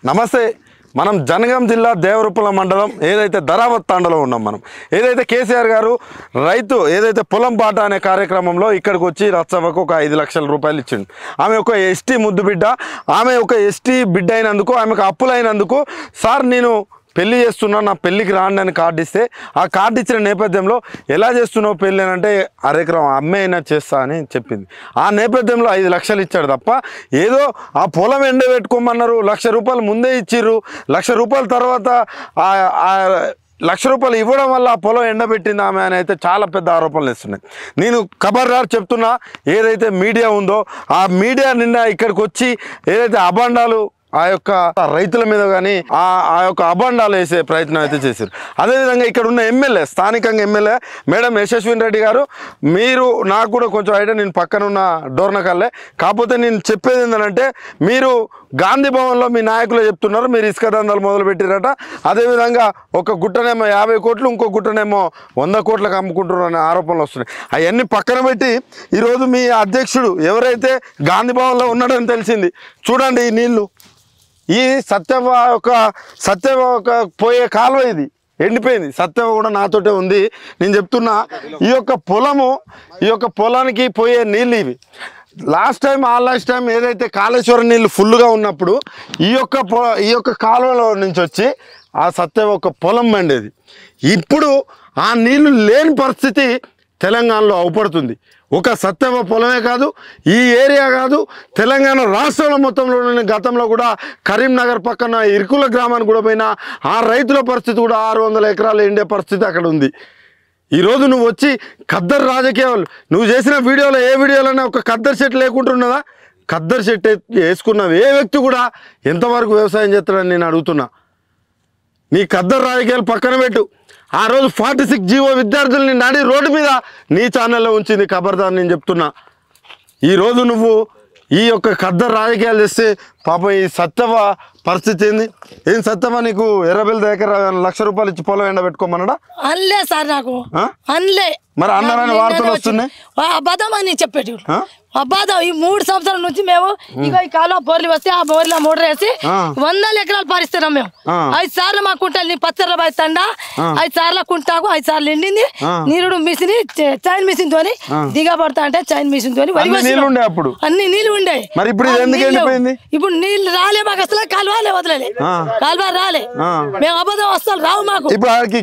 నమస్తే మనం జనగాం జిల్లా దేవరూపల మండలం ఏదైతే ధరావత్ తాండలో ఉన్నాం మనం ఏదైతే కేసీఆర్ గారు రైతు ఏదైతే పొలం బాట అనే కార్యక్రమంలో ఇక్కడికి వచ్చి రచ్చవకు ఒక 5 లక్షల రూపాయలు ఇచ్చిండు ఆమె ఒక ఎస్టీ ముద్దు బిడ్డ ఆమె ఒక ఎస్టీ బిడ్డ అయినందుకు ఆమెకు అప్పులైనందుకు సార్ నేను పెళ్లి చేస్తున్నా నా పెళ్ళికి రాండి అని కార్డు ఇస్తే ఆ కార్డు ఇచ్చిన నేపథ్యంలో ఎలా చేస్తున్నావు పెళ్ళి అని అంటే అరెకరం అమ్మే అయినా చేస్తా అని చెప్పింది ఆ నేపథ్యంలో 5 లక్షలు ఇచ్చాడు తప్ప ఏదో ఆ పొలం ఎండబెట్టుకోమన్నారు 1 లక్ష రూపాయలు ముందే ఇచ్చిర్రు 1 లక్ష రూపాయల తర్వాత 1 లక్ష రూపాయలు ఇవ్వడం వల్ల ఆ పొలం ఎండబెట్టింది ఆమె అని అయితే చాలా పెద్ద ఆరోపణలు ఇస్తున్నాయి నేను ఖబర్దార్ చెప్తున్నా ఏదైతే మీడియా ఉందో ఆ మీడియా నిండా ఇక్కడికి వచ్చి ఏదైతే అభాండాలు ఆ యొక్క రైతుల మీద కానీ ఆ యొక్క అభాండాలు వేసే ప్రయత్నం అయితే చేశారు అదేవిధంగా ఇక్కడ ఉన్న ఎమ్మెల్యే స్థానికంగా ఎమ్మెల్యే మేడం యశస్విని రెడ్డి గారు మీరు నాకు కూడా కొంచెం ఐడియా నేను పక్కన ఉన్న డోర్నకల్లే కాకపోతే నేను చెప్పేది ఏంటంటే మీరు గాంధీ భవన్లో మీ నాయకులు చెప్తున్నారు మీరు ఇసుక దందాలు మొదలు పెట్టిరట అదేవిధంగా ఒక గుట్టనేమో 50 కోట్లు ఇంకో గుట్టనేమో 100 కోట్లకు అమ్ముకుంటున్నారు అనే ఆరోపణలు వస్తున్నాయి అవన్నీ పక్కన పెట్టి ఈరోజు మీ అధ్యక్షుడు ఎవరైతే గాంధీ భవన్లో ఉన్నాడని తెలిసింది చూడండి ఈ నీళ్లు ఈ సత్యవ ఒక పోయే కాలువ ఇది ఎండిపోయింది సత్యవ కూడా నాతోటే ఉంది నేను చెప్తున్నా ఈ యొక్క పొలానికి పోయే నీళ్ళు ఇవి లాస్ట్ టైం ఏదైతే కాళేశ్వరం నీళ్ళు ఫుల్గా ఉన్నప్పుడు ఈ యొక్క కాలువలో నుంచి వచ్చి ఆ సత్యవ ఒక పొలం పండేది ఇప్పుడు ఆ నీళ్లు లేని పరిస్థితి తెలంగాణలో అవపడుతుంది ఒక సత్యవ పొలమే కాదు ఈ ఏరియా కాదు తెలంగాణ రాష్ట్రంలో మొత్తంలో గతంలో కూడా కరీంనగర్ పక్కన ఇరుకుల గ్రామానికి కూడా పోయినా ఆ రైతుల పరిస్థితి కూడా 600 ఎకరాలు ఎండే పరిస్థితి అక్కడ ఉంది ఈరోజు నువ్వు వచ్చి ఖద్దరు రాజకీయాలు నువ్వు చేసిన వీడియోలో ఏ వీడియోలోనే ఒక ఖద్దరు షర్ట్ లేకుంటున్నదా ఖద్దరు షర్ట్ వేసుకున్న ఏ వ్యక్తి కూడా ఎంతవరకు వ్యవసాయం చేస్తాడని నేను అడుగుతున్నా నీ ఖద్దరు రాజకీయాలు పక్కన పెట్టు ఆ రోజు 46 జీవో విద్యార్థుల్ని నాడి రోడ్డు మీద నీ ఛానల్లో ఉంచింది ఖబర్దార్ నేను చెప్తున్నా ఈరోజు నువ్వు ఈ యొక్క ఖద్దరు రాజకీయాలు చేస్తే పాపం ఈ సత్యవ పరిస్థితి ఏంది ఏం సత్యవ నీకు ఎర్రబెల్లి దగ్గర 1 లక్ష రూపాయలు ఇచ్చి పొలం ఎండబెట్టుకోమన్నాడా అనలే సార్ నాకు అనలే మరి అన్నారని వార్తలు వస్తున్నాయి అబద్ధం అని చెప్పేటి అబద్ధం ఈ 3 సంవత్సరాల నుంచి మేము ఇక ఈ కాలువ బోర్లు వస్తే ఆ బోర్ల మోటార్ వేసి 100 ఎకరాలు పారిస్తున్నాం మేము 5 సార్లు మా కుంటలు పచ్చర్ల బాయిస్తండా 5 సార్ల కుంటాకు 5 సార్లు ఎండింది నీరుడు మిషన్ చైన్ మిషన్ తోని దిగబడతా అంటే చైన్ మిషన్ తోని అన్ని నీళ్లు ఉండే ఇప్పుడు నీళ్లు రాలే మాకు అసలు కాలువలే వదలలే కాలువ రాలే మేము అబద్ధం వస్తాం రావు మాకు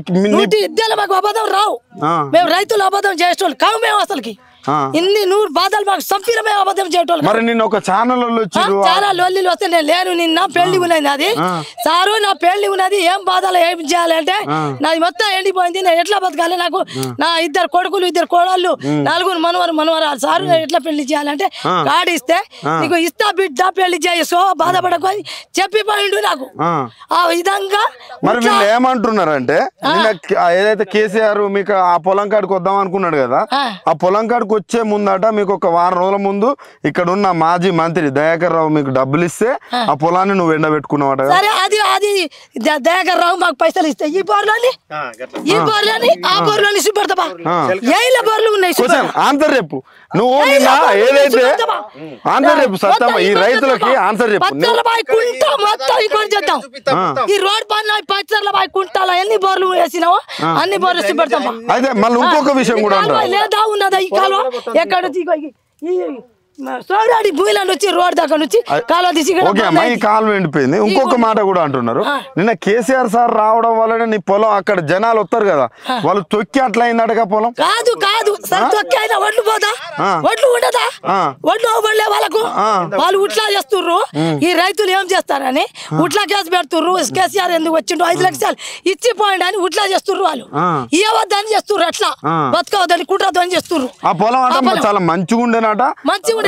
ఇద్దరు మాకు అబద్ధం రావు మేము రైతులు అబద్ధం చేసేవాళ్ళు కావు మేము అసలుకి ఇన్ని 100 బాధలు మాకు సంపీరమే అబద్ధం చేయటోళ్ళు మరి నిన్న ఒక ఛానల్ లొల్లిలు వస్తే నేను లేను నిన్న పెళ్లి ఉన్నది నాది సారు నా పెళ్లి ఉన్నది ఏం బాధలు ఏం చేయాలంటే నాది మొత్తం ఎండిపోయింది నేను ఎట్లా బతకాలి నాకు నా 2 కొడుకులు 2 కోడళ్ళు 4 మనవరాలు సారు ఎట్లా పెళ్లి చేయాలంటే కాడిస్తే నీకు ఇస్తా బిడ్డ పెళ్లి చేసుకో బాధపడకొని చెప్పిపోయిండు నాకు ఆ విధంగా మరి వీళ్ళు ఏమంటున్నారంటే ఏదైతే కేసీఆర్ మీకు ఆ పొలం కాడికి వద్దాం అనుకున్నాడు కదా ఆ పొలం కాడికి వచ్చే ముందట మీకు ఒక 1 వారం రోజుల ముందు ఇక్కడ ఉన్న మాజీ మంత్రి దయాకర్ రావు మీకు డబ్బులు ఇస్తే ఆ పొలాన్ని నువ్వు ఎండబెట్టుకున్నావట అది దయాకర్ రావు మాకు పైసలు ఇస్తే ఈ బోర్లోని ఆ బోర్లోని చూపెడతా ఏ బోర్లు ఉన్నాయి ఆన్సర్ చెప్పు నువ్వు నిన్న ఏదైతే ఆన్సర్ చెప్పు సత్యం ఈ రైతులకి ఆన్సర్ చెప్పు ఈ రోడ్ పైన పచ్చర్ల బాయ్ కుంటాల ఎన్ని బోర్లు వేసినావో అన్ని బోర్లు చూపెడతాం అయితే మళ్ళీ ఇంకొక విషయం కూడా లేదా ఉన్నదా ఈ కాలువ ఎక్కడ సోడాడి భూమిలో వచ్చి రోడ్ దగ్గర నుంచి కాలువ తీసి కాలువ ఎండిపోయింది ఇంకొక మాట కూడా అంటున్నారు నిన్న కేసీఆర్ సార్ రావడం వల్లనే నీ పొలం అక్కడ జనాలు వస్తారు కదా వాళ్ళు తొక్కి అట్లా అయిందటగా పొలం కాదు తొక్కి అయినా వడ్లు పోదా వడ్లు ఉండదా వడ్లు అవ్వలే వాళ్ళకు వాళ్ళు ఉట్లా చేస్తుర్రు ఈ రైతులు ఏం చేస్తారని ఉట్లా కేసు పెడుతుర్రు కేసీఆర్ ఎందుకు వచ్చిండు 5 లక్షలు ఇచ్చిపోయిండు అని ఉట్లా చేస్తుర్రు వాళ్ళు ఇవ్వద్దని చేస్తుర్రు అట్లా బతకవద్దని కుట్రద్దని చేస్తుర్రు ఆ పొలం అంటే చాలా మంచిగా ఉండేనట మంచిగా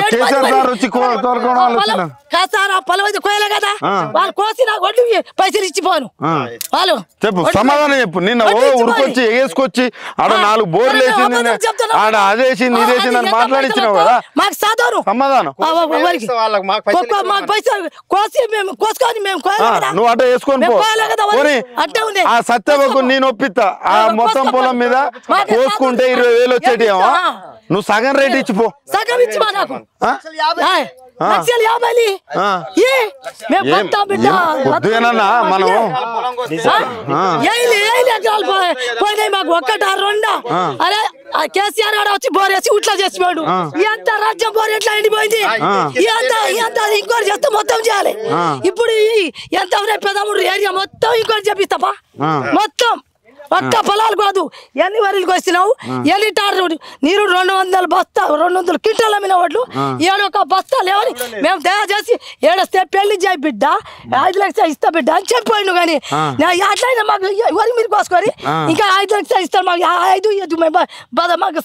పొలం అయితే కోయలే కదా వాళ్ళు కోసి నాకు వడ్లు పైసలు ఇచ్చిపోను వాళ్ళు చెప్పు సమాధానం చెప్పు నిన్న ఉరికొచ్చి ఎగేసుకొచ్చి ఆడ 4 బోర్లు వేసింది ఆడ అదేసింది ఇదేసింది అని మాట్లాడించినావు కదా మాకు సాధారణ సమాధానం మాకు పైసలు కోసి మేము కోసుకొని మేము నువ్వు అట్ట వేసుకొని అట్టే ఆ సత్యవకు నేను ఒప్పిస్తా ఆ మొత్తం పొలం మీద కోసుకుంటే 20,000 వచ్చేటి నువ్వు సగం రేట్ ఇచ్చిపో సగం ఇచ్చిపో నాకు లక్షలు 50 ఏ మేము బతా బిడ్డ పొద్దునన్నా మనం ఏలి ఎకరాలు పోయినాయి మాకు ఒక్కటా రెండా అరే కేసీఆర్ గారు వచ్చి బోరేసి ఇట్లా చేసిపోయాడు ఎంత రాజ్యం బోర్ ఎట్లా ఎండిపోయింది ఎంత ఇంకోటి చేస్తే మొత్తం చేయాలి ఇప్పుడు ఎంత పెదమూడు ఏరియా మొత్తం ఇంకోటి చెప్పిస్తాపా మొత్తం ఒక్క పొలాలు కాదు ఎన్ని వరలకు వస్తున్నావు ఎన్ని టారు నీరు 200 బస్తా 200 క్వింటాలు అమ్మిన వాళ్ళు 7 ఒక బస్తా లేవని మేము దయచేసి ఏడొస్తే పెళ్లి చేయి బిడ్డ 5 లక్షలు ఇస్తా బిడ్డ అని చెప్పాను కానీ అట్లయినా మాకు వరి మీరు కోసుకొని ఇంకా 5 లక్షలు ఇస్తాను మాకు 5 మాకు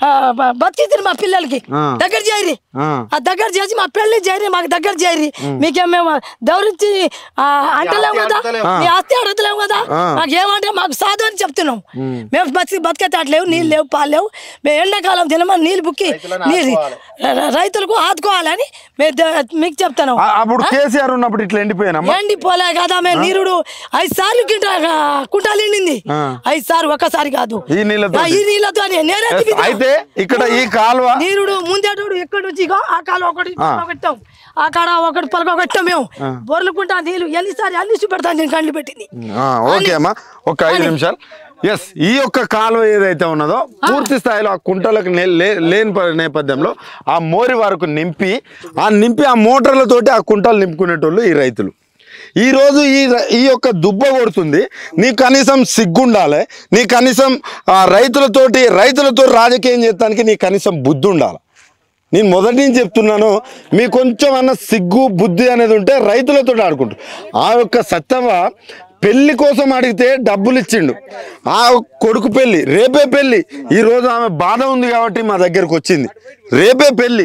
బతికింది మా పిల్లలకి దగ్గర చేయరి ఆ దగ్గర చేసి మా పెళ్లి చేయరి మాకు దగ్గర చేయరి మీకేం మేము దౌరించి అంటలేము కదా మీ ఆస్తి అడుగుతలేము కదా మాకు ఏమంటే మాకు సాధు అని చెప్తున్నాం మేము బతికేటట్లేవు నీళ్ళు లేవు పాలు లేవు మేము ఎండాకాలం తినమా నీళ్ళు బుక్కి నీళ్ళు రైతులకు ఆదుకోవాలని మీకు చెప్తాను అప్పుడు కేసీఆర్ ఉన్నప్పుడు ఇట్లా ఎండిపోలే కదా మేము నీరుడు 5 సార్లు కుంటాలు ఎండింది 5 సార్లు ఒక్కసారి కాదు ఈ నీళ్ళతో నేనే అయితే ఇక్కడ ఈ కాలువ నీరుడు ముందేటోడు ఎక్కడి నుంచి ఆ కాలువ ఒకటి పెట్టాం ఆ కాడ ఒకటి పలకొట్టాం మేము బొర్లుకుంటా నీళ్ళు ఎన్నిసారి అన్ని చూపెడతాను నేను కండ్లు పెట్టింది ఓకే అమ్మా ఒక 5 నిమిషాలు ఎస్ ఈ యొక్క కాలువ ఏదైతే ఉన్నదో పూర్తి స్థాయిలో ఆ కుంటలకు లేని నేపథ్యంలో ఆ మోరి వరకు నింపి ఆ మోటార్లతోటి ఆ కుంటలు నింపుకునేటోళ్ళు ఈ రైతులు ఈరోజు ఈ యొక్క దుబ్బ కొడుతుంది నీకు కనీసం సిగ్గుండాలి నీ కనీసం రైతులతో రాజకీయం చేయడానికి నీ కనీసం బుద్ధి ఉండాలి నేను మొదటి నుంచి చెప్తున్నాను మీ కొంచెం అన్న సిగ్గు బుద్ధి అనేది ఉంటే రైతులతో ఆడుకుంటారు ఆ యొక్క సత్తవ పెళ్లి కోసం అడిగితే డబ్బులు ఇచ్చిండు ఆ కొడుకు పెళ్లి రేపే పెళ్లి ఈరోజు ఆమె బాధ ఉంది కాబట్టి మా దగ్గరకు వచ్చింది రేపే పెళ్లి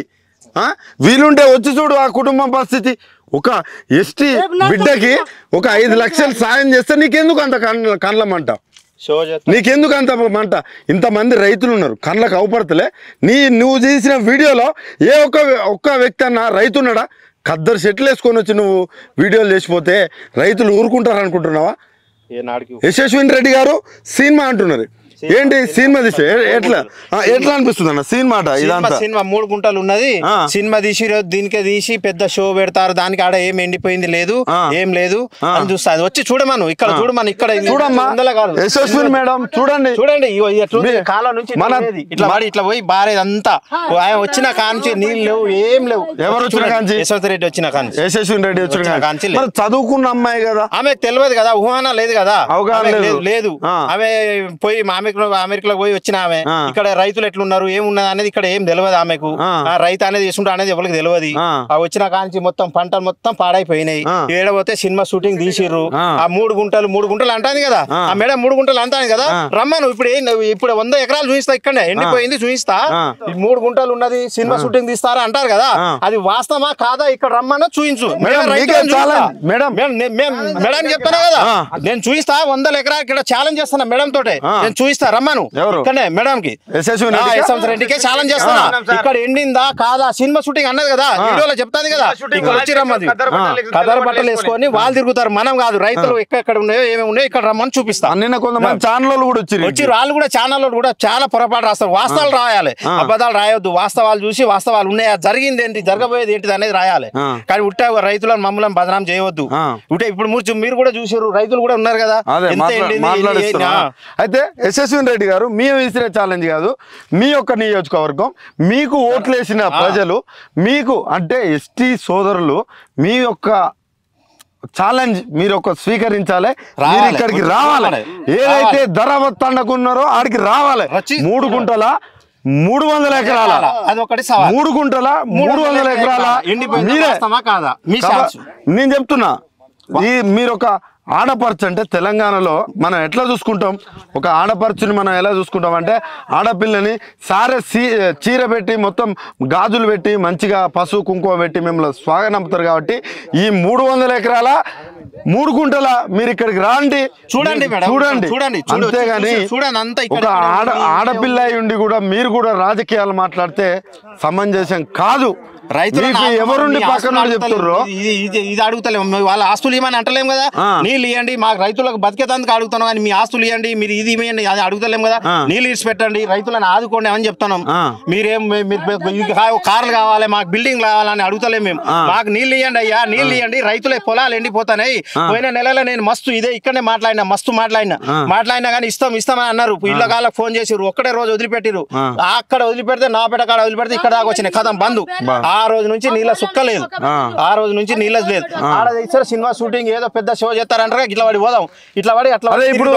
వీలుంటే వచ్చి చూడు ఆ కుటుంబం పరిస్థితి ఒక ఎస్టీ బిడ్డకి ఒక 5 లక్షలు సాయం చేస్తే నీకెందుకు అంత కళ్ళమంట నీకెందుకు అంత మంట ఇంతమంది రైతులు ఉన్నారు కళ్ళకు అవపడతలే నువ్వు చేసిన వీడియోలో ఏ ఒక్క వ్యక్తి అన్న రైతు ఉన్నాడా ఖద్దరు షెట్లు వేసుకొని వచ్చి నువ్వు వీడియోలు చేసిపోతే రైతులు ఊరుకుంటారు అనుకుంటున్నావా యశస్విని రెడ్డి గారు సినిమా అంటున్నారు ఏంటి సినిమా తీసి ఎట్లా అనిపిస్తుంది అన్న సినిమా ఇదంతా సినిమా 3 గుంటలు ఉన్నది సినిమా తీసి దీనికే తీసి పెద్ద షో పెడతారు దానికి ఆడ ఏం ఎండిపోయింది లేదు ఏం లేదు అని చూస్తా వచ్చి చూడమను ఇక్కడ చూడమను ఇక్కడ చూడమ్మా యశస్విని మేడం చూడండి కాలం నుంచి ఇట్లా పోయి బారేదంతా వచ్చిన కాంచి నీళ్ళు లేవు ఏం లేవు ఎవరు వచ్చిన కాంచి యశవంత్ రెడ్డి వచ్చిన కాంచి యశస్విని రెడ్డి వచ్చిన కాంచి చదువుకున్న అమ్మాయి కదా ఆమెకు తెలియదు కదా ఊహన లేదు కదా లేదు ఆమె పోయి అమెరికాలో పోయి వచ్చిన ఆమె ఇక్కడ రైతులు ఎట్లున్నారు ఏమున్నది అనేది ఇక్కడ ఏం తెలియదు ఆమెకు రైతు అనేది చేసుకుంటా అనేది ఎవరికి తెలియదు ఆ వచ్చిన కాంచి మొత్తం పంటలు మొత్తం పాడైపోయినాయి ఏడపోతే సినిమా షూటింగ్ తీసిర్రు ఆ 3 గుంటలు అంటాను కదా ఆ మేడం 3 గుంటలు అంటాను కదా రమ్మను ఇప్పుడు 100 ఎకరాలు చూపిస్తా ఇక్కడనే ఎండిపోయింది చూపిస్తా 3 గుంటలు ఉన్నది సినిమా షూటింగ్ తీస్తారా అంటారు కదా అది వాస్తవా కాదా ఇక్కడ రమ్మను చూపించు మేడం చెప్తాను కదా నేను చూపిస్తా 100 ఎకరాలు ఇక్కడ ఛాలెంజ్ చేస్తున్నా మేడం తోటే నేను చూపిస్తా రమ్మను ఇక్కడనే మేడం కి యశవంత్ రెడ్డికి ఛాలెంజ్ చేస్తున్నా ఇక్కడ ఎండిందా కాదా సినిమా షూటింగ్ అన్నది కదా వీడియోలో చెప్తాది కదా ఇక్కడ వచ్చి రమ్మది కదర్ బట్టలు వేసుకొని వాళ్ళు తిరుగుతారు మనం కాదు రైతులు ఎక్కడ ఉన్నాయో ఏమేమి ఉన్నాయో ఇక్కడ రమ్మని చూపిస్తా నిన్న కొంతమంది ఛానల్ కూడా వచ్చి వాళ్ళు కూడా ఛానల్ కూడా చాలా పొరపాటు రాస్తారు వాస్తవాలు రాయాలి అబద్ధాలు రాయొద్దు వాస్తవాలు చూసి వాస్తవాలు ఉన్నాయా జరిగింది ఏంటి జరగబోయేది ఏంటిది అనేది రాయాలి కానీ ఉట్టే రైతులను మమ్మల్ని బదనాం చేయవద్దు ఉంటే ఇప్పుడు మీరు కూడా చూసారు రైతులు కూడా ఉన్నారు కదా అయితే యశస్విని రెడ్డి గారు మేము విసిరే ఛాలెంజ్ కాదు మీ యొక్క నియోజకవర్గం మీకు ఓట్లేసిన ప్రజలు మీకు అంటే ఎస్టీ సోదరులు మీ యొక్క ఛాలెంజ్ మీరు స్వీకరించాలి ఇక్కడికి రావాలి ఏదైతే ధరావత్తండకున్నారో ఆడికి రావాలి 3 గుంటల 300 ఎకరాల 3 గుంటల 300 ఎకరాల నేను చెప్తున్నా మీరు ఒక ఆడపడుచు అంటే తెలంగాణలో మనం ఎట్లా చూసుకుంటాం ఒక ఆడపడుచుని మనం ఎలా చూసుకుంటాం అంటే ఆడపిల్లని చీర పెట్టి మొత్తం గాజులు పెట్టి మంచిగా పసుపు కుంకుమ పెట్టి మిమ్మల్ని స్వాగతిస్తారు కాబట్టి ఈ 300 ఎకరాల 3 గుంటల మీరు ఇక్కడికి రాండి చూడండి మేడం, చూడండి చూడండి, అంతేగాని చూడండి అంతా ఒక ఆడపిల్ల ఉండి కూడా మీరు కూడా రాజకీయాలు మాట్లాడితే సమంజసం కాదు. ఎవరుండి పక్కన చెప్తుర్రో ఇది అడుగుతలేము, వాళ్ళ ఆస్తులు ఇవ్వని అంటలేము కదా. నీళ్ళు ఇవ్వండి, మాకు రైతులకు బతికేతందుకు అడుగుతున్నాం కానీ మీ ఆస్తులు ఇవ్వండి, మీరు ఇది ఇవ్వండి అది అడుగుతలేము కదా. నీళ్ళు ఇచ్చి పెట్టండి, రైతులను ఆదుకోండి అని చెప్తున్నాం. మీరేం కార్లు కావాలి, మాకు బిల్డింగ్ కావాలని అడుగుతలేము మేము. మాకు నీళ్ళు ఇవ్వండి అయ్యా, నీళ్ళు ఇవ్వండి, రైతుల పొలాలు ఎండిపోతాయి. పోయిన నెలలో నేను మస్తు ఇక్కడనే మాట్లాడినా కానీ ఇస్తామని అన్నారు. ఇళ్ళ కాళ్ళకి ఫోన్ చేసిర్రు, ఒక్కడే రోజు వదిలిపెట్టిరు. అక్కడ వదిలిపెడితే నాపేట కాడ వదిలిపెడితే ఇక్కడ దాకా వచ్చినాయి కథం బంధు. ఆ రోజు నుంచి నీళ్ళ సుక్క లేదు, ఆ రోజు నుంచి నీళ్ళ లేదు. ఆడ ఇస్తారు సినిమా షూటింగ్ ఏదో పెద్ద షో చేస్తారంటారా, ఇట్లా పడి పోదాం, ఇట్లా పడి అట్లా. ఇప్పుడు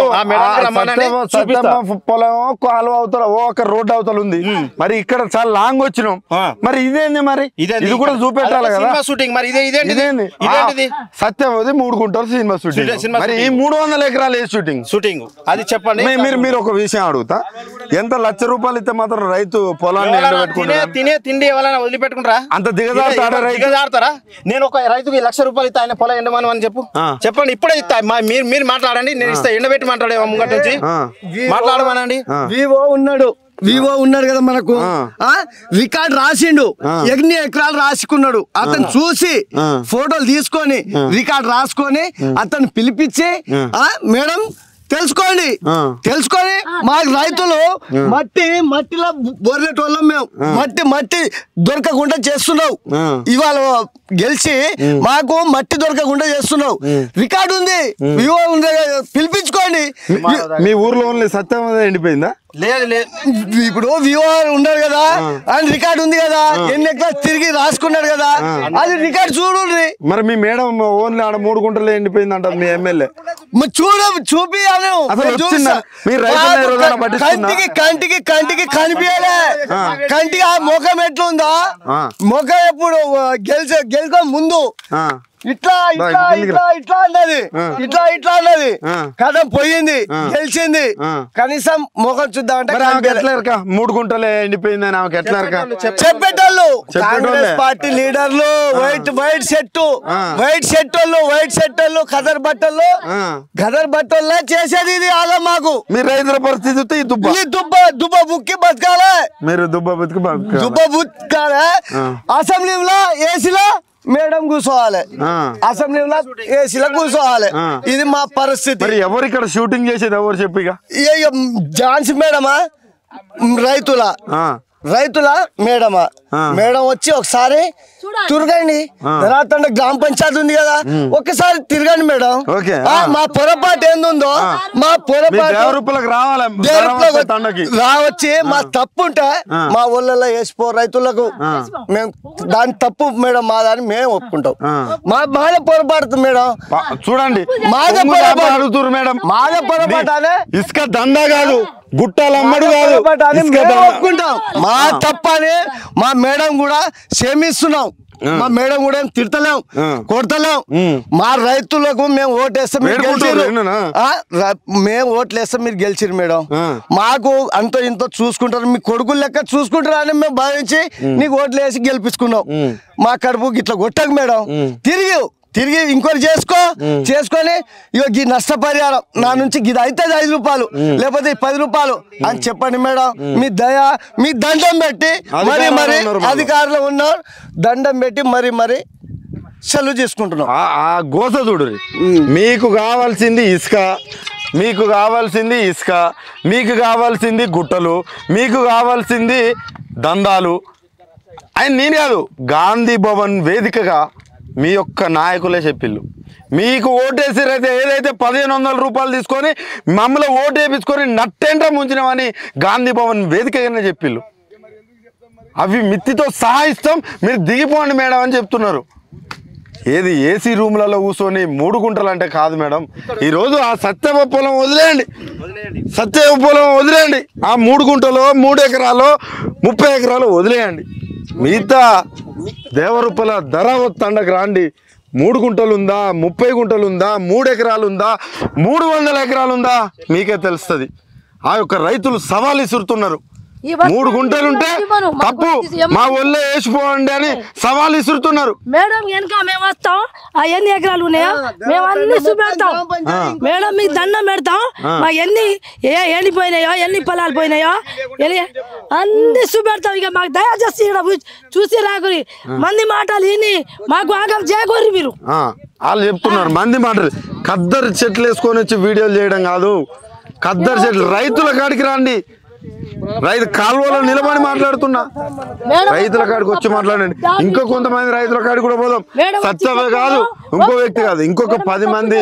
పొలం కాలువ అవతల ఒక రోడ్ అవతల ఉంది, మరి ఇక్కడ చాలా లాంగ్ వచ్చినాం, మరి ఇదేంది మరి ఇది కూడా చూపెట్టాలి కదా షూటింగ్. మరి ఇదేంటి సత్యం 3 గుంటలు సినిమా షూటింగ్, మరి ఈ 300 ఎకరాలు ఏ షూటింగ్ అది చెప్పండి. మీరు ఒక విషయం అడుగుతా, ఎంత లక్ష రూపాయలు ఇస్తే మాత్రం రైతు పొలాన్ని తినే తిండి ఎవరైనా వదిలిపెట్టుకుంటారా? అంత దిగజారుతారా? నేను ఒక రైతుకి ₹1,00,000 ఇస్తా, ఆయన పొలం ఎండమని అని చెప్పండి, ఇప్పుడే ఇస్తా. మీరు మాట్లాడండి, నేను ఇస్తా. ఎండబెట్టి మాట్లాడే ముంగట నుంచి మాట్లాడమనండి. వివో ఉన్నాడు కదా మనకు, రికార్డ్ రాసిండు, ఎన్ని ఎకరాలు రాసుకున్నాడు. అతను చూసి ఫోటోలు తీసుకొని రికార్డ్ రాసుకొని అతను పిలిపించి మేడం తెలుసుకోండి, మాకు రైతులు మట్టిలో బొర్రెటోళ్ళం మేము, మట్టి దొరకకుండా చేస్తున్నావు. ఇవాళ గెలిచి మాకు మట్టి దొరకకుండా చేస్తున్నావు. రికార్డు ఉంది, వివో ఉంది, పిలిపించుకోండి. మీ ఊర్లో ఓన్లీ సత్యం ఎండిపోయిందా? లేదు, ఇప్పుడు వివో ఉన్నాడు కదా, ఆయన రికార్డు ఉంది కదా, ఎన్ని ఎకరాలు తిరిగి రాసుకున్నాడు కదా, అది రికార్డు చూడండి. మరి మీ మేడం ఓన్లీ ఆడ 3 గుంటలు ఎండిపోయింది అంటారు మీ ఎమ్మెల్యే. చూపి కంటికి కనిపించలే, కంటికి ఆ ముఖం ఎట్లుందా, ముఖం ఎప్పుడు గెలుక ముందు ఇట్లా అన్నది కథ పోయింది, గెలిచింది. కనీసం ముఖం చూద్దామంటే 3 గుంటలే ఎండిపోయిందని ఆమెకి ఎట్లా చెప్పేటోళ్ళు కాంగ్రెస్ పార్టీ లీడర్లు, వైట్ షర్ట్ వాళ్ళు ఖదర్ బట్టల్లో చేసేది ఇది. అలా మాకు మీ రైతుల పరిస్థితి దుబ్బ బుక్కి బతకాలే, మీరు దుబ్బ బతుకాలే. అసెంబ్లీలో ఏసీలో మేడం కూర్చోవాలి, అసెంబ్లీలో ఏసీలో కూర్చోవాలి. ఇది మా పరిస్థితి. మరి ఎవరు ఇక్కడ షూటింగ్ చేసేది ఎవరు చెప్పిగా? ఝాన్సీ మేడమా, రైతుల మేడం వచ్చి ఒకసారి తిరగండి. ధరాతండ గ్రామ పంచాయతీ ఉంది కదా, ఒక్కసారి తిరగండి మేడం. మా పొరపాటు ఏందో మా పొరపాటు రావచ్చి మా తప్పు ఉంటే మా ఊళ్ళలో వేసిపో రైతులకు, మేము దాని తప్పు మేడం, మా దాన్ని మేము ఒప్పుకుంటాం. మాదే పొరపాటు మేడం, చూడండి మాదే పొరపాటు అనే ఇసుక దందా కాదు, గుట్టాలమ్మడు కాదు, ఒప్పుకుంటాం. మా తప్పని మా మేడం కూడా క్షమిస్తున్నాం. మా మేడం కూడా తిడతలేం, కొడతలేం. మా రైతులకు మేము ఓటేస్తే మేము ఓట్లేస్తే మీరు గెలిచిరు మేడం. మాకు అంత ఇంత చూసుకుంటారు, మీ కొడుకులు లెక్క చూసుకుంటారు అని మేము భావించి నీకు ఓట్లు వేసి గెలిపించుకున్నాం. మా కడుపు ఇట్లా కొట్టకు మేడం, తిరిగి ఇంకోటి చేసుకొని ఈ నష్టపరిహారం నా నుంచి ఇది అయితే ₹5 లేకపోతే ₹10 అని చెప్పండి మేడం. మీ దండం పెట్టి మరి అధికారులు ఉన్నారు, దండం పెట్టి మరి సెలవు చేసుకుంటున్నాం. ఆ గోస చూడు, మీకు కావాల్సింది ఇసుక, మీకు కావాల్సింది గుట్టలు, మీకు కావాల్సింది దందాలు. ఆయన నేను కాదు, గాంధీ భవన్ వేదికగా మీ యొక్క నాయకులే చెప్పిళ్ళు. మీకు ఓటేసిరైతే ఏదైతే ₹1,500 తీసుకొని మమ్మల్ని ఓటు వేయించుకొని నట్టేంట ముంచినామని గాంధీ భవన్ వేదికగానే చెప్పిళ్ళు. అవి మిత్తితో సహా ఇస్తాం, మీరు దిగిపోండి మేడం అని చెప్తున్నారు. ఏది ఏసీ రూమ్లలో కూర్చొని 3 గుంటలు అంటే కాదు మేడం. ఈరోజు ఆ సత్యవ పొలం వదిలేయండి, ఆ 3 గుంటలో 3 ఎకరాలు 30 ఎకరాలు వదిలేయండి. మిగతా దేవరూపల ధరావత్తండకు రాండి. 3 గుంటలు ఉందా, 30 గుంటలు ఉందా, 3 ఎకరాలు ఉందా, 300 ఎకరాలు ఉందా, మీకే తెలుస్తుంది. ఆ యొక్క రైతులు సవాలు ఇసురుతున్నారు. ఈ వస్తు 3 గుంటలు ఉంటే ఇవ్వను. మాకు తప్పు ఇవ్వను. మా ఒళ్ళే వేసిపోండి అని సవాల్ ఇస్తున్నారు. మేడం వెనక మేము వస్తాం, ఆ ఎన్ని ఎకరాలు ఉన్నాయో మేము అన్ని చూపెడతాం. మేడం మీకు దండం పెడతాం, మా ఎన్ని ఎండిపోయినాయో ఎన్ని పొలాలు పోయినాయో అన్ని చూపెడతాం. ఇక మాకు దయచేసి ఇక్కడ చూసి రాకురి, మంది మాటలు విని మాకు ఆగం చేయకూరి మీరు. వాళ్ళు చెప్తున్నారు మంది మాటలు. ఖద్దరు చెట్లు వేసుకొని వచ్చి వీడియోలు చేయడం కాదు, ఖద్దరు చెట్లు రైతుల కాడికి రండి. రైతు కాలువలో నిలబడి మాట్లాడుతున్నా, రైతుల కాడికి వచ్చి మాట్లాడండి. ఇంకో కొంతమంది రైతుల కాడికి కూడా పోదాం. సత్యవే కాదు, ఇంకో వ్యక్తి కాదు, ఇంకొక 10 మంది.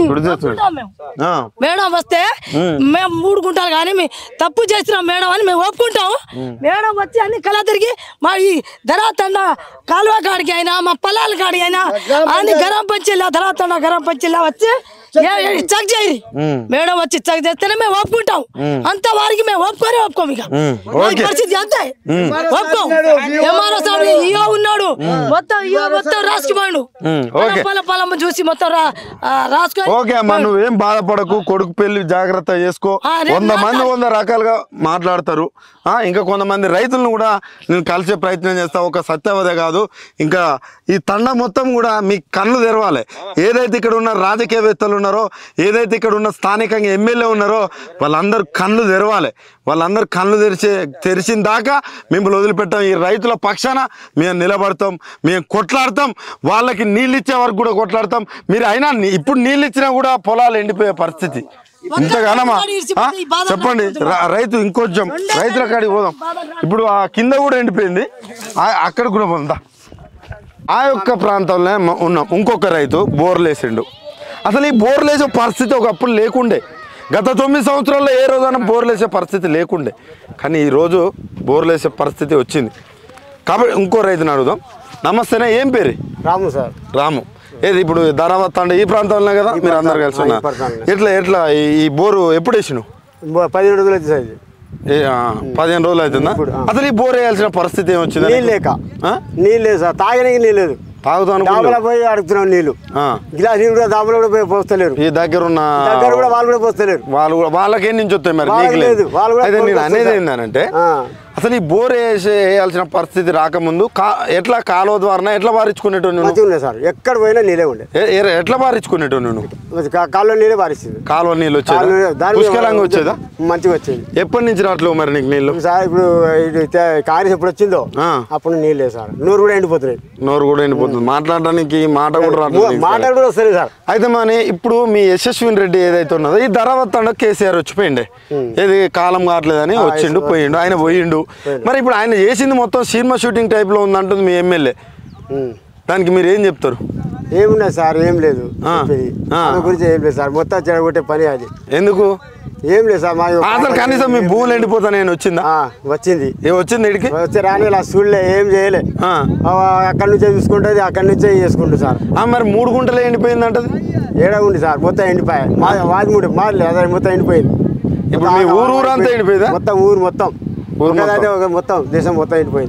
మేడం వస్తే మేము 3 గుంటలు కానీ తప్పు చేస్తున్నాం మేడం అని మేము ఒప్పుకుంటాం. మేడం వచ్చి అన్ని కళ తిరిగి మా ఈ ధరాతండ కాలువ కాడికి అయినా మా పొలాల కాడికి అయినా అన్ని గరం పంచిల్లా ధరాతండ గరం పంచిల్లా వచ్చి చెక్ చేయరు. మేడం వచ్చి చెక్ చేస్తేనే మేము ఒప్పుకుంటాం. అంత వారికి మేము ఒప్పుకోము. ఇక పరిస్థితి అంతే, ఒప్పుకోం. ఎంఆర్ఓ సార్ ఇయో ఉన్నాడు, మొత్తం రాసుకుపోయాడు. పొలం చూసి మొత్తం రాసుకొని. ఓకే అమ్మా, నువ్వేం బాధపడకు. కొడుకు పెళ్లి జాగ్రత్త చేసుకో. 100 మంది 100 రకాలుగా మాట్లాడతారు. ఇంకా కొంతమంది రైతులను కూడా నేను కలిసే ప్రయత్నం చేస్తా. ఒక సత్యవదే కాదు, ఇంకా ఈ తండ మొత్తం కూడా మీ కళ్ళు తెరవాలి. ఏదైతే ఇక్కడ ఉన్న రాజకీయవేత్తలు ఉన్నారో, ఏదైతే ఇక్కడ ఉన్న స్థానికంగా ఎమ్మెల్యే ఉన్నారో వాళ్ళందరూ కళ్ళు తెరవాలి. వాళ్ళందరూ కళ్ళు తెరిచిన దాకా మిమ్మల్ని వదిలిపెట్టాం. ఈ రైతుల పక్షాన మేము నిలబడతాం, మేము కొట్లాడతాం. వాళ్ళకి నీళ్ళు ఇచ్చే వరకు కూడా కొట్లాడతాం. మీరు అయినా ఇప్పుడు నీళ్ళు ఇచ్చినా కూడా పొలాలు ఎండిపోయే పరిస్థితి. ఇంతగానమ్మా చెప్పండి. రైతు ఇంకొంచెం రైతుల కాడికి పోదాం. ఇప్పుడు ఆ కింద కూడా ఎండిపోయింది, అక్కడ కూడా పోదా. ఆ యొక్క ప్రాంతంలో ఉన్నాం. ఇంకొక రైతు బోర్లు వేసిండు. అసలు ఈ బోర్లు వేసే పరిస్థితి ఒకప్పుడు లేకుండే. గత 9 సంవత్సరాల్లో ఏ రోజైనా బోర్లు వేసే పరిస్థితి లేకుండే, కానీ ఈరోజు బోర్లు వేసే పరిస్థితి వచ్చింది. కాబట్టి ఇంకో రైతుని అడుగుదాం. నమస్తేనే, ఏం పేరు? రాము సార్. రాము. ఏది ఇప్పుడు ధరావత్ అంటే ఈ ప్రాంతంలో కదా మీరు అందరు కలిసి ఉన్నారు. ఎట్లా ఈ బోరు ఎప్పుడు వేసినావు? 15 రోజులు అయితే సార్. 15 రోజులు అవుతుందా? అసలు ఈ బోర్ వేయాల్సిన పరిస్థితి ఏమొచ్చింది? నీళ్ళు లేక. నీళ్ళు లేదు సార్, తాగడానికి నీళ్ళు లేదు. తాగుతాను పోయి అడుగుతున్నాం నీళ్ళు. గిలాస్ నీళ్ళు కూడా దాబలో కూడా పోయి పోస్తలేరు. ఈ దగ్గర కూడా వాళ్ళు కూడా పోస్తలేరు. వాళ్ళకి ఏం నుంచి వస్తాయి మరి? అయితే నేను అనేది ఏంటంటే అసలు ఈ బోర్ వేయాల్సిన పరిస్థితి రాకముందు ఎట్లా కాలువ ద్వారా ఎట్లా పారించుకునేటోను సార్? ఎక్కడ పోయినా నీళ్ళే ఉండే. ఎట్లా పారించుకునేటోను? కాలువ నీళ్ళే పారిస్తుంది. కాలువ నీళ్ళు వచ్చేదా? పుష్కలంగా వచ్చేదా? మంచిగా వచ్చేది. ఎప్పటి నుంచి రావట్లేవు మరి నీకు నీళ్ళు? సార్ ఇప్పుడు కాంగ్రెస్ ఎప్పుడు వచ్చిందో అప్పుడు నీళ్ళే సార్. నోరు కూడా ఎండిపోతున్నాయి. నోరు కూడా ఎండిపోతుంది. మాట్లాడడానికి మాట కూడా రావట్లేదు. మాట కూడా వస్తుంది సార్. అయితే మరి ఇప్పుడు మీ యశస్విని రెడ్డి ఏదైతే ఉన్నదో ఈ ధరావత్ కేసీఆర్ వచ్చిపోయిండే, ఏది కాలం కావట్లేదని వచ్చిండు పోయిండు. ఆయన పోయిండు. మరి ఇప్పుడు ఆయన చేసింది మొత్తం సినిమా షూటింగ్ టైప్ లో ఉందంటుంది మీ ఎమ్మెల్యే. దానికి మీరు ఏం చెప్తారు? ఏమున్నా సార్, ఏం లేదు గురించి ఏం లేదు సార్. మొత్తం చెడగొట్టే పని అది. ఎందుకు? ఏం లేదు సార్. అసలు కనీసం మీ భూములు ఎండిపోతా నేను వచ్చిందా? వచ్చింది. వచ్చింది ఇడికి వచ్చి రాని చూడలే, ఏం చేయలే. అక్కడి నుంచే చూసుకుంటుంది, అక్కడి నుంచే చేసుకుంటుంది సార్. మరి 3 గుంటలే ఎండిపోయింది అంటది. ఏడా ఉంది సార్, మొత్తం ఎండిపోయాయి. వాది మూడు మాది అదే మొత్తం ఎండిపోయింది. ఇప్పుడు మీ ఊరు అంతా ఎండిపోయిందా? మొత్తం ఊరు మొత్తం మొత్తం దేశం మొత్తం ఎండిపోయింది.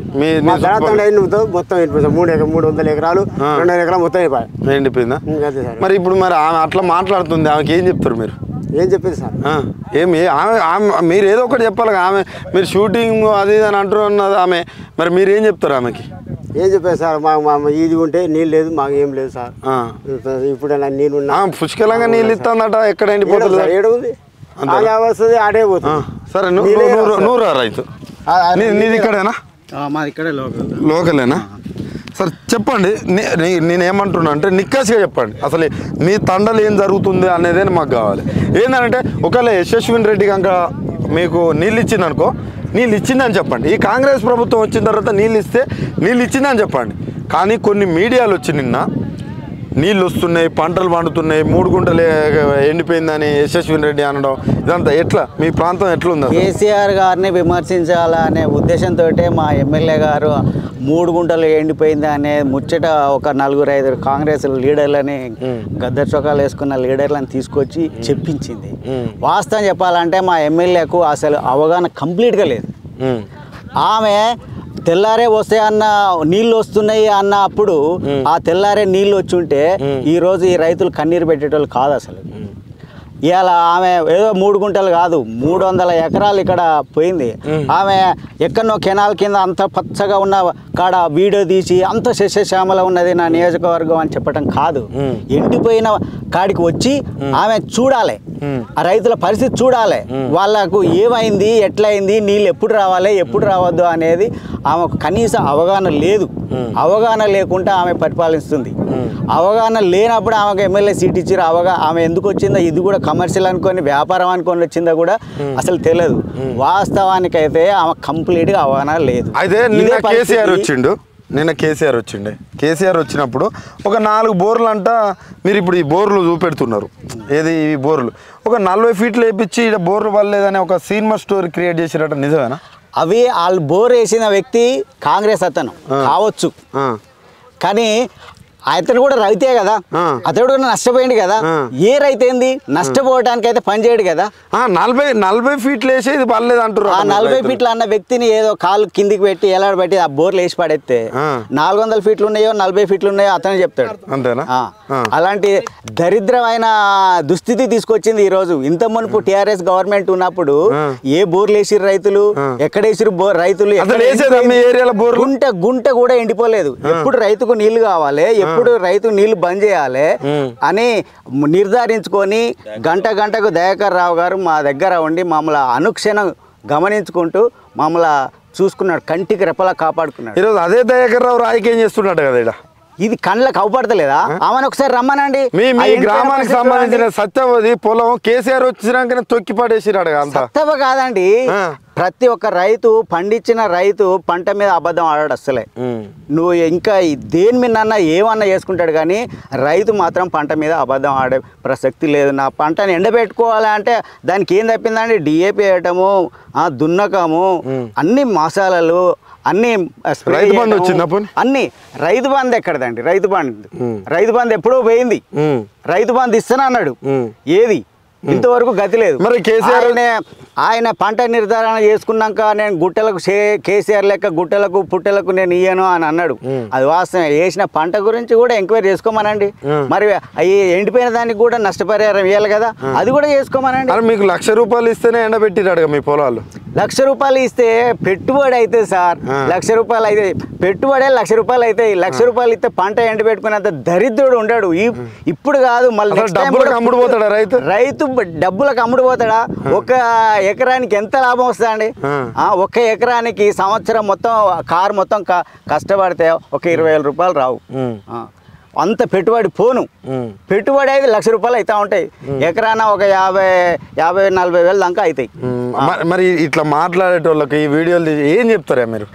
మొత్తం ఎండిపోయింది. 300 ఎకరాలు 200 ఎకరాలు మొత్తం ఎండిపోయిందా? మరి ఇప్పుడు మరి ఆమె అట్లా మాట్లాడుతుంది, ఆమెకి ఏం చెప్తారు మీరు? ఏం చెప్పింది సార్? ఏమి ఆమె మీరు ఏదో ఒకటి చెప్పాలి. ఆమె మీరు షూటింగ్ అది అని అంటున్నది ఆమె, మరి మీరు ఏం చెప్తారు ఆమెకి? ఏం చెప్పారు సార్? మాకు ఇది ఉంటే నీళ్ళు లేదు, మాకు ఏం లేదు సార్. ఇప్పుడు నీళ్ళు పుష్కలంగా నీళ్ళు ఇస్తుందట. ఎక్కడ ఎండిపోతుంది? ఏడు ఉంది, వస్తుంది, ఆడే పోతుంది. సరే నువ్వు రైతు నీది ఇక్కడేనా? మాది ఇక్కడే లోకలేనా? సరే చెప్పండి. నేనేమంటున్నా అంటే నిక్కసిగా చెప్పండి. అసలు మీ తండలు ఏం జరుగుతుంది అనేదే మాకు కావాలి. ఏంటంటే ఒకవేళ యశస్విని రెడ్డి కనుక మీకు నీళ్ళు ఇచ్చింది అనుకో, నీళ్ళు ఇచ్చిందని చెప్పండి. ఈ కాంగ్రెస్ ప్రభుత్వం వచ్చిన తర్వాత నీళ్ళు ఇస్తే నీళ్ళు ఇచ్చిందని చెప్పండి. కానీ కొన్ని మీడియాలు వచ్చి నిన్న నీళ్ళు వస్తున్నాయి, పంటలు పండుతున్నాయి, 3 గుంటలు ఎండిపోయిందని యశస్విని రెడ్డి అనడం, ఇదంతా ఎట్లా మీ ప్రాంతం ఎట్లుంది? కేసీఆర్ గారిని విమర్శించాలనే ఉద్దేశంతో మా ఎమ్మెల్యే గారు 3 గుంటలు ఎండిపోయింది అనే ముచ్చట ఒక 4-5 కాంగ్రెస్ లీడర్లని గద్దర్ చొక్కాలు వేసుకున్న లీడర్లను తీసుకొచ్చి చెప్పించింది. వాస్తవం చెప్పాలంటే మా ఎమ్మెల్యేకు అసలు అవగాహన కంప్లీట్గా లేదు. ఆమె తెల్లారే వస్తాయి అన్న నీళ్ళు వస్తున్నాయి అన్న అప్పుడు ఆ తెల్లారే నీళ్ళు వచ్చి ఉంటే ఈరోజు ఈ రైతులు కన్నీరు పెట్టేటోళ్ళు కాదు. అసలు ఇవాళ ఆమె ఏదో 3 గుంటలు కాదు 300 ఎకరాలు ఇక్కడ పోయింది. ఆమె ఎక్కడో కెనాల్ కింద అంత పచ్చగా ఉన్న కాడ వీడియో తీసి అంత శస్యశ్యామల ఉన్నది నా నియోజకవర్గం అని చెప్పడం కాదు. ఎండిపోయిన కాడికి వచ్చి ఆమె చూడాలి, ఆ రైతుల పరిస్థితి చూడాలి, వాళ్ళకు ఏమైంది, ఎట్లయింది, నీళ్ళు ఎప్పుడు రావాలి ఎప్పుడు రావద్దు అనేది ఆమెకు కనీస అవగాహన లేదు. అవగాహన లేకుండా ఆమె పరిపాలిస్తుంది. అవగాహన లేనప్పుడు ఆమెకు ఎమ్మెల్యే సీట్ ఇచ్చారు. ఆమె ఎందుకు వచ్చిందో, ఇది కూడా కమర్షియల్ అనుకొని వ్యాపారం అనుకొని వచ్చిందో కూడా అసలు తెలియదు. వాస్తవానికైతే ఆమె కంప్లీట్గా అవగాహన లేదు. అయితే నిన్న కేసీఆర్ వచ్చిండే. కేసీఆర్ వచ్చినప్పుడు ఒక 4 బోర్లు అంట, మీరు ఇప్పుడు ఈ బోర్లు చూపెడుతున్నారు, ఏది ఈ బోర్లు ఒక 40 ఫీట్లు వేయించి ఇక్కడ బోర్లు పడలేదని ఒక సినిమా స్టోరీ క్రియేట్ చేసిరట, నిజమేనా? అవి వాళ్ళు బోర్ వేసిన వ్యక్తి కాంగ్రెస్ అతను కావచ్చు, కానీ అతను కూడా రైతే కదా, అతడు కూడా నష్టపోయింది కదా. ఏ రైతేంది నష్టపోవడానికి అయితే పని చేయడు కదా. 40 ఫీట్లు వేసి ఇది పర్లేదు అంటారు. ఆ 40 ఫీట్లు అన్న వ్యక్తిని ఏదో కాలు కిందికి పెట్టి ఎలాడబెట్టి ఆ బోర్లు వేసి పడేస్తే 400 ఫీట్లు ఉన్నాయో 40 ఫీట్లు ఉన్నాయో అతనే చెప్తాడు. అంతేనా? అలాంటి దరిద్రమైన దుస్థితి తీసుకొచ్చింది ఈ రోజు. ఇంత మునుపు టిఆర్ఎస్ గవర్నమెంట్ ఉన్నప్పుడు ఏ బోర్లు వేసిరు రైతులు, ఎక్కడ వేసిరు రైతులు, గుంట కూడా ఎండిపోలేదు. ఎప్పుడు రైతుకు నీళ్లు కావాలి, ఎప్పుడు రైతు నీళ్లు బంద్ చేయాలి అని నిర్ధారించుకొని గంటకు దయాకర్ రావు గారు మా దగ్గర ఉండి మమ్మల్ని అనుక్షణం గమనించుకుంటూ మమ్మల్ని చూసుకున్నాడు, కంటికి రెప్పలా కాపాడుకున్నాడు. ఈరోజు అదే దయాకర్ రావు రాజకీయం చేస్తున్నాడు కదా ఇక్కడ. ఇది కళ్ళకు అవపడతలేదా? ఆమెను ఒకసారి రమ్మనండి. మీ గ్రామానికి సంబంధించిన సత్యవది పొలం కేసీఆర్ వచ్చినాకనే తొక్కి పడేసిరాడు. సత్యవ కాదండి, ప్రతి ఒక్క రైతు పండించిన రైతు పంట మీద అబద్ధం ఆడాడు అసలే. నువ్వు ఇంకా దేని మీద ఏమన్నా చేసుకుంటాడు, కానీ రైతు మాత్రం పంట మీద అబద్ధం ఆడే ప్రసక్తి లేదు. నా పంటని ఎండబెట్టుకోవాలి అంటే దానికి ఏం తప్పిందండి? డిఏపి వేయటము, దున్నకము, అన్ని మసాలాలు, అన్ని రైతు బంధు వచ్చింది, అన్ని. రైతు బంధు ఎక్కడదండి? రైతు బంధు ఎప్పుడో పోయింది. రైతు బంధు ఇస్తాను అన్నాడు, ఏది ఇంతవరకు గతి లేదు. మరి కేసీఆర్ ఆయన పంట నిర్ధారణ చేసుకున్నాక నేను గుట్టలకు కేసీఆర్ లెక్క గుట్టలకు పుట్టలకు నేను ఇయ్యను అని అన్నాడు. అది వాస్తవం. వేసిన పంట గురించి కూడా ఎంక్వైరీ చేసుకోమనండి. మరి అవి ఎండిపోయిన దానికి కూడా నష్టపరిహారం ఇవ్వాలి కదా, అది కూడా చేసుకోమనండి. మీకు ₹1,00,000 ఇస్తేనే ఎండబెట్టిరాడు మీ పొలాలు. ₹1,00,000 ఇస్తే పెట్టుబడి అయితే సార్, ₹1,00,000 అయితే పెట్టుబడే ₹1,00,000 అవుతాయి. ₹1,00,000 ఇస్తే పంట ఎండబెట్టుకునేంత దరిద్రుడు ఉండడు. ఇప్పుడు కాదు, మళ్ళీ అమ్ముడుపోతాడా రైతు? డబ్బులకు అమ్ముడుపోతాడా? ఒక ఎకరానికి ఎంత లాభం వస్తుందా అండి? ఒక ఎకరానికి సంవత్సరం మొత్తం కారు మొత్తం కష్టపడితే ఒక ₹20,000 రావు. అంత పెట్టుబడి పోను. పెట్టుబడి అయితే ₹1,00,000 అవుతా ఉంటాయి. ఎకరాన ఒక 50-40 వేలు దాకా అవుతాయి. మరి ఇట్లా మాట్లాడేటోళ్ళకి ఈ వీడియోలు ఏం చెప్తారా మీరు?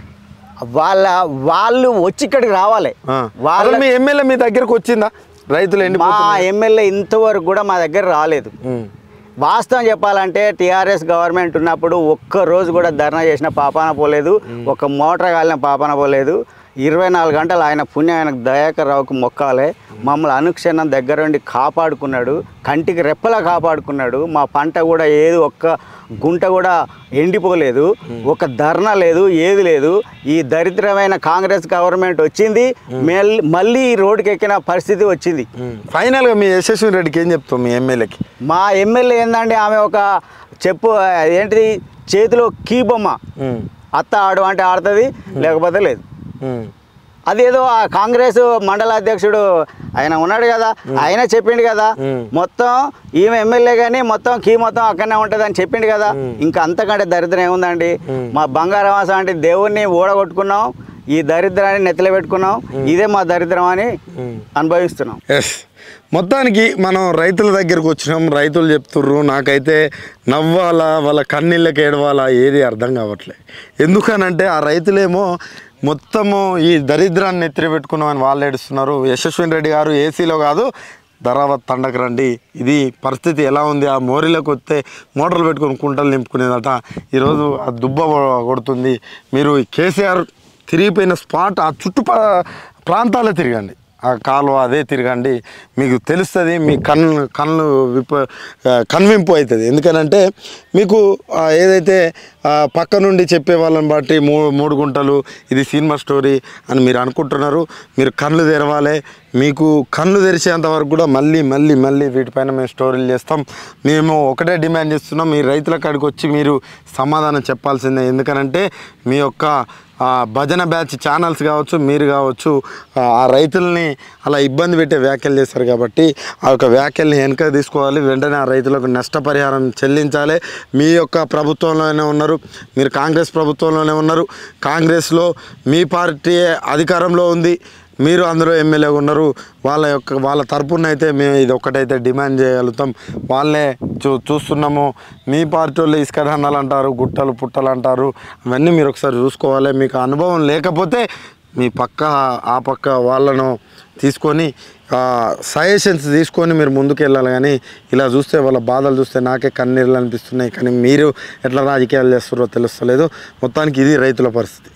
వాళ్ళు వచ్చి ఇక్కడికి రావాలి. మీ ఎమ్మెల్యే మీ దగ్గరకు వచ్చిందా? రైతులు మా ఎమ్మెల్యే ఇంతవరకు కూడా మా దగ్గర రాలేదు. వాస్తవం చెప్పాలంటే టీఆర్ఎస్ గవర్నమెంట్ ఉన్నప్పుడు ఒక్కరోజు కూడా ధర్నా చేసిన పాపాన పోలేదు, ఒక మోటార్ కాలిన పాపాన పోలేదు. 24 గంటలు ఆయన పుణ్యం ఆయనకు దయాకర్ రావుకు మొక్కాలే. మమ్మల్ని అనుక్షణం దగ్గరుండి కాపాడుకున్నాడు, కంటికి రెప్పలా కాపాడుకున్నాడు. మా పంట కూడా ఏది ఒక్క గుంట కూడా ఎండిపోలేదు, ఒక ధర్నా లేదు, ఏది లేదు. ఈ దరిద్రమైన కాంగ్రెస్ గవర్నమెంట్ వచ్చింది, మళ్ళీ ఈ రోడ్డుకి ఎక్కిన పరిస్థితి వచ్చింది. ఫైనల్గా మీ యశస్వి రెడ్డికి ఏం చెప్తాం? మీ ఎమ్మెల్యేకి? మా ఎమ్మెల్యే ఏందండి, ఆమె ఒక ఏంటిది చేతిలో కీ బొమ్మ, అత్త ఆడు అంటే ఆడుతుంది, లేకపోతే లేదు. అదేదో ఆ కాంగ్రెస్ మండల అధ్యక్షుడు ఆయన ఉన్నాడు కదా, ఆయన చెప్పిండు కదా మొత్తం ఈమె ఎమ్మెల్యే కానీ మొత్తం కీ మొత్తం అక్కడనే ఉంటుంది అని చెప్పిండు కదా. ఇంకా అంతకంటే దరిద్రం ఏముందండి? మా బంగారవాసం అంటే దేవుణ్ణి ఓడగొట్టుకున్నాం, ఈ దరిద్రాన్ని నెత్తలు పెట్టుకున్నాం, ఇదే మా దరిద్రం అని అనుభవిస్తున్నాం. మొత్తానికి మనం రైతుల దగ్గరకు వచ్చినాం. రైతులు చెప్తుర్రు, నాకైతే నవ్వాలా వాళ్ళ కన్నీళ్ళకి ఏడవాలా ఏది అర్థం కావట్లే. ఎందుకనంటే ఆ రైతులేమో మొత్తము ఈ దరిద్రాన్ని ఎత్తిరి పెట్టుకున్నామని వాళ్ళు ఏడుస్తున్నారు. యశస్వి రెడ్డి గారు ఏసీలో కాదు ధరావత్ తండకు రండి, ఇది పరిస్థితి ఎలా ఉంది, ఆ మోరీలోకి వస్తే మోటార్లు పెట్టుకుని కుంటలు నింపుకునేదట. ఈరోజు ఆ దుబ్బ కొడుతుంది. మీరు కేసీఆర్ తిరిగిపోయిన స్పాట్ ఆ ప్రాంతాలే తిరగండి, ఆ కాలువ అదే తిరగండి, మీకు తెలుస్తుంది, మీ కళ్ళు కన్వింపు అవుతుంది. ఎందుకనంటే మీకు ఏదైతే పక్క నుండి చెప్పే వాళ్ళని బట్టి 3 గుంటలు ఇది సినిమా స్టోరీ అని మీరు అనుకుంటున్నారు. మీరు కళ్ళు తెరవాలి. మీకు కళ్ళు తెరిచేంత వరకు కూడా మళ్ళీ వీటిపైన మేము స్టోరీలు చేస్తాం. మేము ఒకటే డిమాండ్ చేస్తున్నాం, మీ రైతుల కాడికి వచ్చి మీరు సమాధానం చెప్పాల్సిందే. ఎందుకనంటే మీ యొక్క భజన బ్యాచ్ ఛానల్స్ కావచ్చు, మీరు కావచ్చు, ఆ రైతుల్ని అలా ఇబ్బంది పెట్టే వ్యాఖ్యలు చేస్తారు. కాబట్టి ఆ యొక్క వ్యాఖ్యల్ని వెనక తీసుకోవాలి. వెంటనే ఆ రైతులకు నష్టపరిహారం చెల్లించాలి. మీ యొక్క ప్రభుత్వంలోనే ఉన్నారు, మీరు కాంగ్రెస్ ప్రభుత్వంలోనే ఉన్నారు. కాంగ్రెస్లో మీ పార్టీ అధికారంలో ఉంది, మీరు అందులో ఎమ్మెల్యేగా ఉన్నారు. వాళ్ళ తరపున అయితే మేము ఇది ఒక్కటైతే డిమాండ్ చేయగలుగుతాం. వాళ్ళే చూస్తున్నాము. మీ పార్టీ వాళ్ళు ఇసుక దండాలు అంటారు, గుట్టలు పుట్టలు అంటారు. అవన్నీ మీరు ఒకసారి చూసుకోవాలి. మీకు అనుభవం లేకపోతే మీ ఆ పక్క వాళ్ళను తీసుకొని సజెషన్స్ తీసుకొని మీరు ముందుకు వెళ్ళాలి. కానీ ఇలా చూస్తే వాళ్ళ బాధలు చూస్తే నాకే కన్నీళ్ళు అనిపిస్తున్నాయి. కానీ మీరు ఎట్లా రాజకీయాలు చేస్తారో తెలుస్తలేదు. మొత్తానికి ఇది రైతుల పరిస్థితి.